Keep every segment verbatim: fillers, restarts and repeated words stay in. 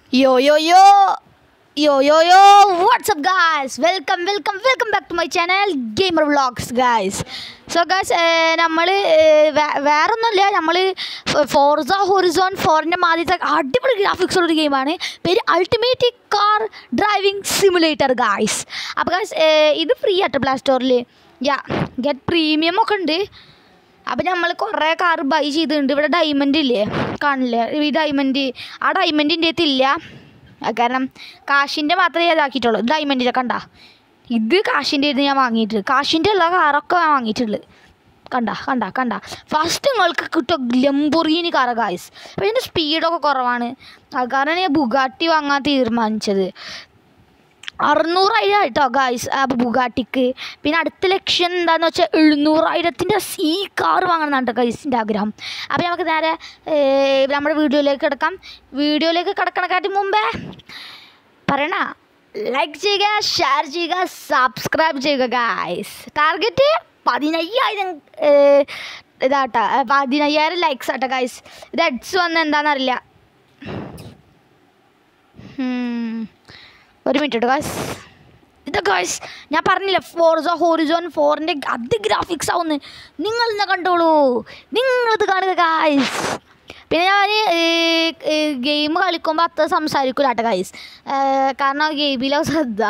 Yo yo yo yo yo yo what's up guys, welcome welcome welcome back to my channel Gamer Vlogs guys. So guys, നമ്മൾ വേറെ ഒന്നുമില്ല, നമ്മൾ Forza Horizon ഫോറിൻ്റെ ആദ്യത്തെ അടിപൊളി graphics ഉള്ളൊരു ഗെയിമാണ്. പേര് ultimate car driving simulator guys. അപ്പോൾ ഗായ്സ് ഇത് ഫ്രീ ആട്ടോ പ്ലേ സ്റ്റോറിൽ. യാ ഗെറ്റ് പ്രീമിയം ഒക്കെ ഉണ്ട്. അപ്പോൾ നമ്മൾ കുറേ കാർ ബൈ ചെയ്തിട്ടുണ്ട്. ഇവിടെ ഡയമണ്ട് ഇല്ലേ, കാണില്ലേ ഈ ഡയമണ്ട്? ആ ഡയമണ്ടിൻ്റെ അടുത്തില്ല, കാരണം കാശിൻ്റെ മാത്രമേ ഇതാക്കിയിട്ടുള്ളൂ. ഡയമണ്ടിൻ്റെ കണ്ട, ഇത് കാശിൻ്റെ അടുത്ത് ഞാൻ വാങ്ങിയിട്ട്, കാശിൻ്റെ ഉള്ള കാറൊക്കെ ഞാൻ വാങ്ങിയിട്ടുള്ളത്. കണ്ട കണ്ട കണ്ട ഫസ്റ്റ് നിങ്ങൾക്ക് കിട്ടും ലംബോർഗിനി കാർ ഗായ്സ്. അപ്പോൾ ഇതിൻ്റെ സ്പീഡൊക്കെ കുറവാണ്, അത് കാരണം ഞാൻ ബുഗാട്ടി വാങ്ങാൻ തീരുമാനിച്ചത്. അറുന്നൂറായിരം കേട്ടോ ഗായ്സ് ബുഗാട്ടിക്ക്. പിന്നെ അടുത്ത ലക്ഷ്യം എന്താണെന്ന് വെച്ചാൽ എഴുന്നൂറായിരത്തിൻ്റെ ഈ കാർ വാങ്ങണമെന്നാണ് ഗായ്സിൻ്റെ ആഗ്രഹം. അപ്പോൾ നമുക്ക് നേരെ നമ്മുടെ വീഡിയോയിലേക്ക് കിടക്കാം. വീഡിയോയിലേക്ക് കിടക്കണക്കാട്ടി മുമ്പേ പറയണ ലൈക്ക് ചെയ്യുക, ഷെയർ ചെയ്യുക, സബ്സ്ക്രൈബ് ചെയ്യുക ഗായ്സ്. ടാർഗറ്റ് പതിനയ്യായിരം ഇതാട്ടോ, പതിനയ്യായിരം ലൈക്സ് ആട്ടോ ഗായ്സ്. ഇത് ഹെഡ്സ് വന്ന് എന്താണെന്നറിയില്ല. ഒരു മിനിറ്റ് കേട്ടോ ഗായ്സ്. ഇത് ഗായ്സ് ഞാൻ പറഞ്ഞില്ല, ഫോർസ ഹൊറിസോൺ ഫോറിൻ്റെ അത് ഗ്രാഫിക്സ് ആവുന്നു. നിങ്ങളിന്ന് കണ്ടോളൂ, നിങ്ങളിത് കാണുക ഗായ്സ്. പിന്നെ ഞാൻ ഗെയിം കളിക്കുമ്പോൾ അത്ര സംസാരിക്കില്ല കേട്ടോ ഗായ്സ്, കാരണം ഗെയിമിലെ ശ്രദ്ധ.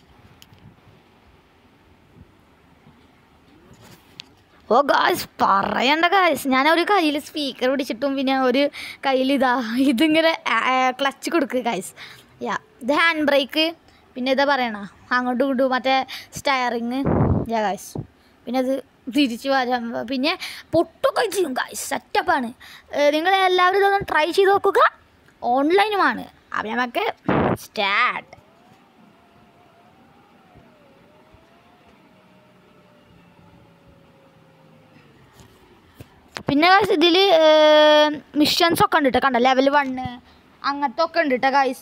ഓ ഗായ്സ് പറയണ്ട ഗായ്സ്, ഞാൻ ഒരു കയ്യിൽ സ്പീക്കർ പിടിച്ചിട്ടും പിന്നെ ഒരു കയ്യിൽ ഇതാ ഇതിങ്ങനെ ക്ലച്ച് കൊടുക്കുക ഗായ്സ്. യാ ഇത് ഹാൻഡ് ബ്രേക്ക്, പിന്നെ ഇതാ പറയണ അങ്ങോട്ടും ഇങ്ങോട്ടും മറ്റേ സ്റ്റയറിങ്. യാ ഗായ്സ് പിന്നെ അത് തിരിച്ച് വരാൻ, പിന്നെ പൊട്ടൊക്കെ ചെയ്യും ഗായ്സ്. സെറ്റപ്പാണ്. നിങ്ങൾ എല്ലാവരും ഇതൊന്ന് ട്രൈ ചെയ്ത് നോക്കുക, ഓൺലൈനുമാണ്. അപ്പം നമുക്ക് സ്റ്റാർട്ട്. പിന്നെ ഗായ്സ് ഇതിൽ മിഷൻസ് ഒക്കെ ഉണ്ട് കേട്ടോ, കണ്ട ലെവൽ വണ്ണ് അങ്ങനത്തെ ഒക്കെ ഉണ്ട് കേട്ടോ ഗായ്സ്.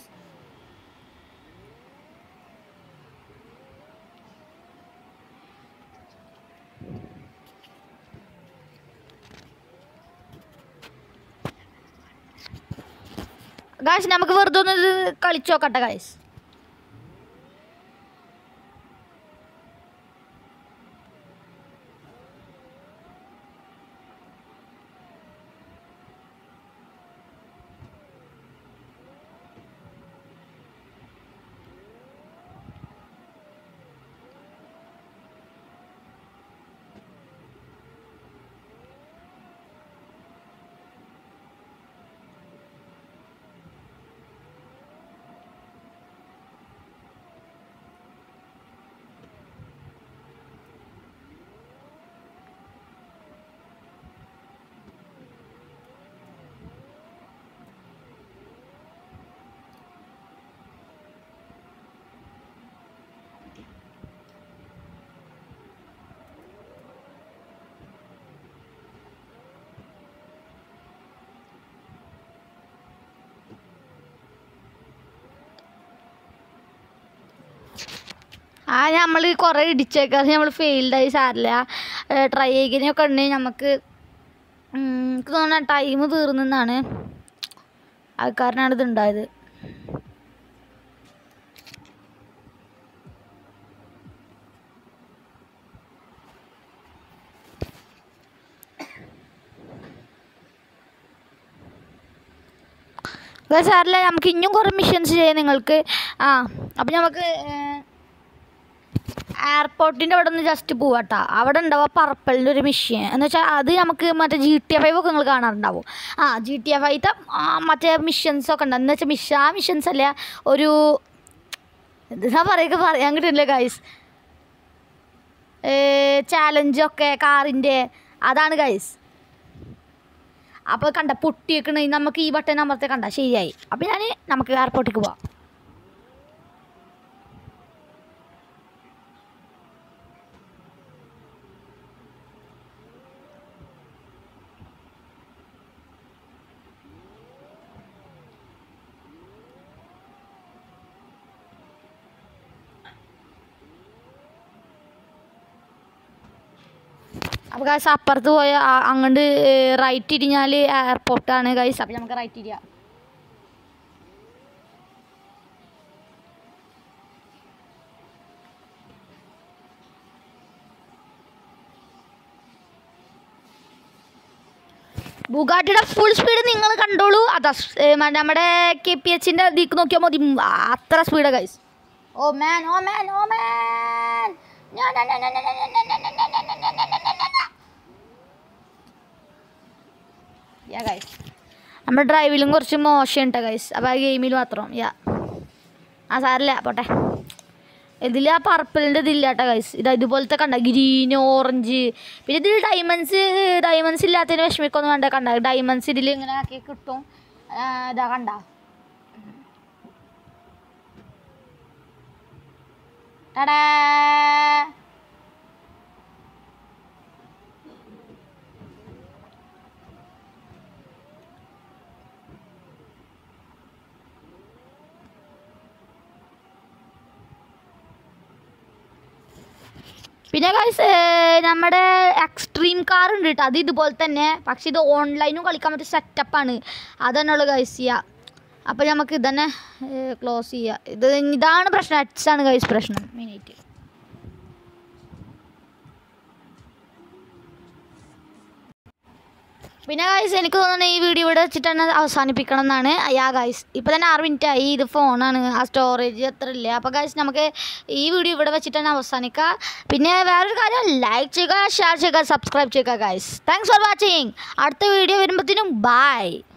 ഗായ്സ് നമുക്ക് വെറുതെ ഒന്ന് ഇത് കളിച്ചു നോക്കട്ടെ ഗായ്സ്. ആ നമ്മൾ കുറേ ഇടിച്ചേക്കാതെ നമ്മൾ ഫെയിൽഡായി സാരില്ല. ട്രൈ ചെയ്യുന്നതൊക്കെ ഉണ്ടെങ്കിൽ നമുക്ക് എനിക്ക് തോന്നുന്ന ടൈം തീർന്നെന്നാണ്, അത് കാരണമാണ് ഇതുണ്ടായത്. സാറില്ല നമുക്ക് ഇനിയും കുറേ മിഷൻസ് ചെയ്യാം നിങ്ങൾക്ക്. ആ അപ്പം നമുക്ക് എയർപോർട്ടിൻ്റെ അവിടെ ഒന്ന് ജസ്റ്റ് പോവാട്ടോ. അവിടെ ഉണ്ടാവുക പർപ്പിളിൻ്റെ ഒരു മിഷൻ എന്ന് വെച്ചാൽ അത് നമുക്ക് മറ്റേ ജി ടി എ ഫൈവ് ഒക്കെ നിങ്ങൾ കാണാറുണ്ടാവും. ആ ജി ടി എ ഫൈവത്തെ മറ്റേ മിഷൻസൊക്കെ ഉണ്ട്. എന്ന് വെച്ചാൽ മിഷ ആ മിഷൻസ് അല്ല, ഒരു എന്താ പറയുക പറയാൻ കിട്ടില്ല ഗൈസ്, ചാലഞ്ചൊക്കെ കാറിൻ്റെ അതാണ് ഗൈസ്. അപ്പോൾ കണ്ട പൊട്ടിയേക്കണ നമുക്ക് ഈ ബട്ടൺ അമർത്തെ കണ്ട ശരിയായി. അപ്പോൾ ഞാൻ നമുക്ക് എയർപോർട്ടിലേക്ക് പോവാം. അപ്പോൾ ഗൈസ് അപ്പുറത്ത് പോയ അങ്ങോട്ട് റൈറ്റ് തിരിഞ്ഞാൽ എയർപോർട്ടാണ് ഗൈസ്. അപ്പോൾ നമുക്ക് റൈറ്റ് തിരിയാം. ബുഗാട്ടിയുടെ ഫുൾ സ്പീഡ് നിങ്ങൾ കണ്ടോളൂ. അതാ നമ്മുടെ കെ പി എച്ചിൻ്റെ ഇതിക്ക് നോക്കിയാൽ മതി, അത്ര സ്പീഡാണ് ഗൈസ്. ഓ മാൻ ഓ മാൻ ഓ മാൻ യാ ഗൈസ്, നമ്മുടെ ഡ്രൈവിലും കുറച്ച് മോശം ഉണ്ട് ഗൈസ്. അപ്പോൾ ആ ഗെയിമിൽ മാത്രം യാ ആ സാറില്ല പോട്ടെ. ഇതിൽ ആ പർപ്പിളിൻ്റെ ഇതില്ല കേട്ടോ ഗൈസ്. ഇതാ ഇതുപോലത്തെ കണ്ട ഗ്രീൻ ഓറഞ്ച്. പിന്നെ ഇതിൽ ഡയമണ്ട്സ് ഡയമണ്ട്സ് ഇല്ലാത്തതിന് വിഷമിക്കൊന്നും വേണ്ട. കണ്ട ഡയമണ്ട്സ് ഇതിൽ ഇങ്ങനെ ആക്കി കിട്ടും. ഇതാ കണ്ട ടടാ. പിന്നെ ഗൈസ് നമ്മുടെ എക്സ്ട്രീം കാർ ഉണ്ട് കേട്ടോ. അത് ഇതുപോലെ തന്നെ, പക്ഷേ ഇത് ഓൺലൈനും കളിക്കാൻ പറ്റിയ സെറ്റപ്പാണ്. അതന്നെയുള്ളൂ ഗൈസ് ചെയ്യുക. അപ്പോൾ നമുക്ക് ഇതന്നെ ക്ലോസ് ചെയ്യുക. ഇത് ഇതാണ് പ്രശ്നം, എറ്റ്സാണ് ഗൈസ് പ്രശ്നം മെയിനായിട്ട്. പിന്നെ ഗൈസ് എനിക്ക് തോന്നുന്നത് ഈ വീഡിയോ ഇവിടെ വെച്ചിട്ട് തന്നെ അവസാനിപ്പിക്കണം എന്നാണ്. യാ ഗൈസ്, ഇപ്പോൾ തന്നെ ആറ് മിനിറ്റ് ആയി. ഇത് ഫോണാണ്, ആ സ്റ്റോറേജ് അത്ര ഇല്ല. അപ്പോൾ ഗൈസ് നമുക്ക് ഈ വീഡിയോ ഇവിടെ വെച്ചിട്ട് തന്നെ അവസാനിക്കുക. പിന്നെ വേറൊരു കാര്യം, ലൈക്ക് ചെയ്യുക, ഷെയർ ചെയ്യുക, സബ്സ്ക്രൈബ് ചെയ്യുക ഗൈസ്. Thanks for watching. അടുത്ത വീഡിയോ വരുമ്പോഴത്തേനും ബൈ.